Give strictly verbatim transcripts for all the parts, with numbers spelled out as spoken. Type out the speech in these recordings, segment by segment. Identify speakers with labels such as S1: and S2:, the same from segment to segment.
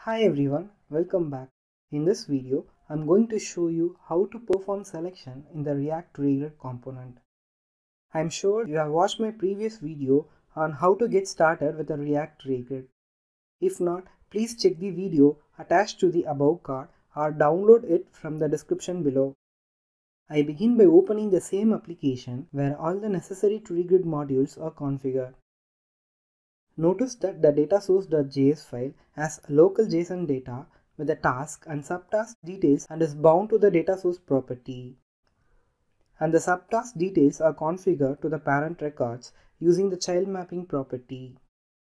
S1: Hi everyone, welcome back. In this video, I'm going to show you how to perform selection in the React TreeGrid component. I'm sure you have watched my previous video on how to get started with the React TreeGrid. If not, please check the video attached to the above card or download it from the description below. I begin by opening the same application where all the necessary TreeGrid modules are configured. Notice that the data source.js file has local JSON data with the task and subtask details and is bound to the data source property. And the subtask details are configured to the parent records using the child mapping property.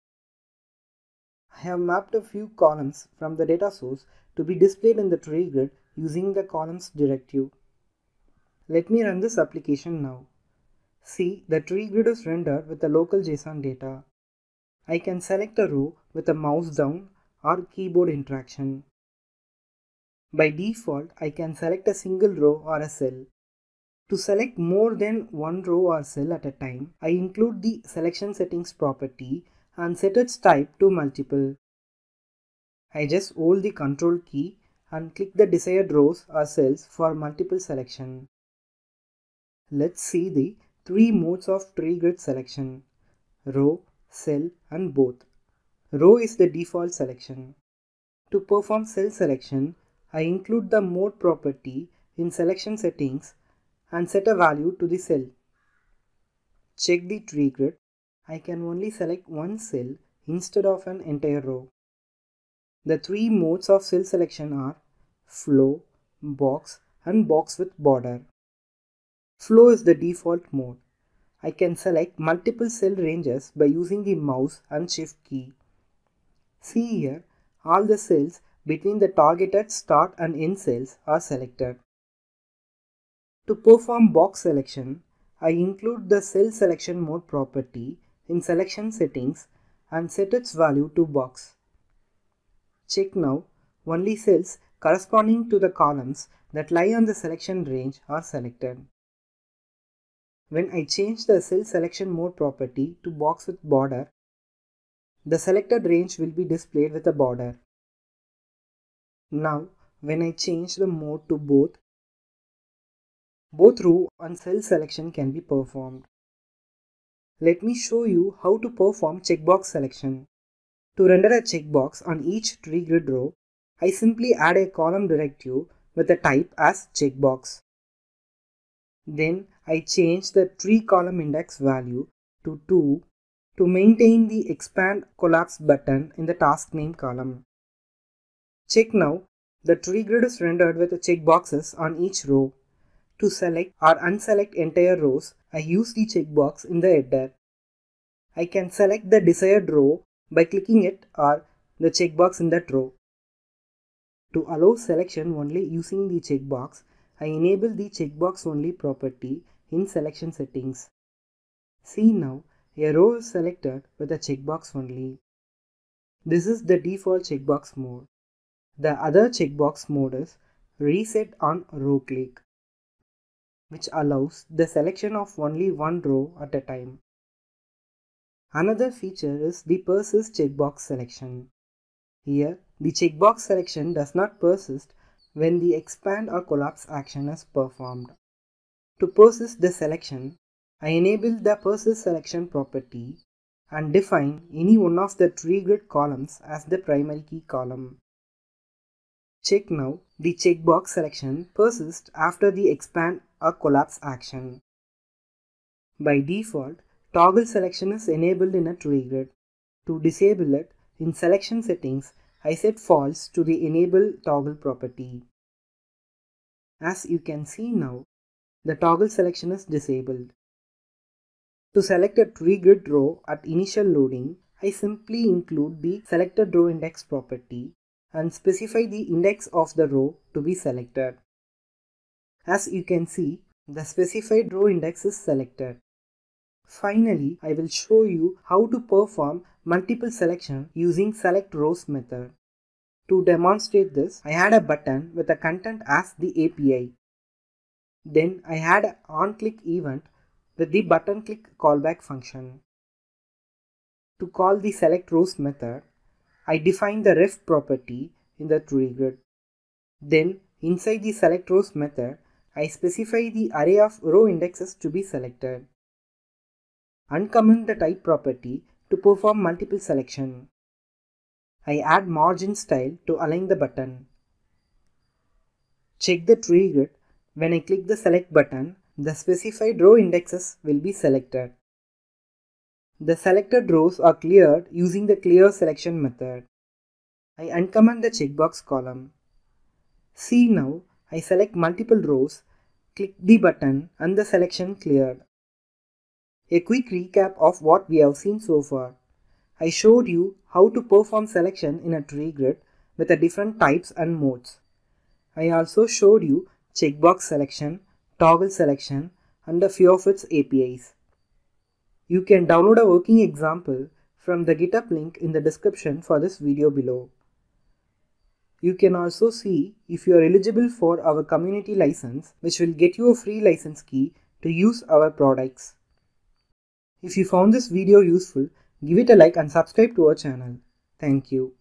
S1: I have mapped a few columns from the data source to be displayed in the tree grid using the columns directive. Let me run this application now. See, the tree grid is rendered with the local JSON data. I can select a row with a mouse down or keyboard interaction. By default, I can select a single row or a cell. To select more than one row or cell at a time, I include the selection settings property and set its type to multiple. I just hold the control key and click the desired rows or cells for multiple selection. Let's see the three modes of tree grid selection: row, cell and both. Row is the default selection. To perform cell selection, I include the mode property in selection settings and set a value to the cell. Check the tree grid. I can only select one cell instead of an entire row. The three modes of cell selection are flow, box and box with border. Flow is the default mode. I can select multiple cell ranges by using the mouse and shift key. See here, all the cells between the targeted start and end cells are selected. To perform box selection, I include the cell selection mode property in selection settings and set its value to box. Check now, only cells corresponding to the columns that lie on the selection range are selected. When I change the cell selection mode property to box with border, the selected range will be displayed with a border. Now, when I change the mode to both, both row and cell selection can be performed. Let me show you how to perform checkbox selection. To render a checkbox on each tree grid row, I simply add a column directive with a type as checkbox. Then I change the tree column index value to two to maintain the expand collapse button in the task name column. Check now, the tree grid is rendered with checkboxes on each row. To select or unselect entire rows, I use the checkbox in the header. I can select the desired row by clicking it or the checkbox in that row. To allow selection only using the checkbox, I enable the checkbox only property in selection settings. See now, a row is selected with a checkbox only. This is the default checkbox mode. The other checkbox mode is reset on row click, which allows the selection of only one row at a time. Another feature is the persist checkbox selection. Here, the checkbox selection does not persist when the expand or collapse action is performed. To persist the selection, I enable the persist selection property and define any one of the tree grid columns as the primary key column. Check now, the checkbox selection persists after the expand or collapse action. By default, toggle selection is enabled in a tree grid. To disable it, in selection settings, I set false to the enable toggle property. As you can see now, the toggle selection is disabled. To select a tree grid row at initial loading, I simply include the selected row index property and specify the index of the row to be selected. As you can see, the specified row index is selected. Finally, I will show you how to perform multiple selection using select rows method. To demonstrate this, I add a button with a content as the A P I. Then I add an on-click event with the button click callback function. To call the select rows method, I define the ref property in the tree grid. Then, inside the select rows method, I specify the array of row indexes to be selected. Uncomment the type property to perform multiple selection. I add margin style to align the button. Check the tree grid. When I click the select button, the specified row indexes will be selected. The selected rows are cleared using the clear selection method. I uncomment the checkbox column. See now, I select multiple rows, click the button and the selection cleared. A quick recap of what we have seen so far. I showed you how to perform selection in a tree grid with the different types and modes. I also showed you checkbox selection, toggle selection and a few of its A P Is. You can download a working example from the GitHub link in the description for this video below. You can also see if you are eligible for our community license, which will get you a free license key to use our products. If you found this video useful, give it a like and subscribe to our channel. Thank you.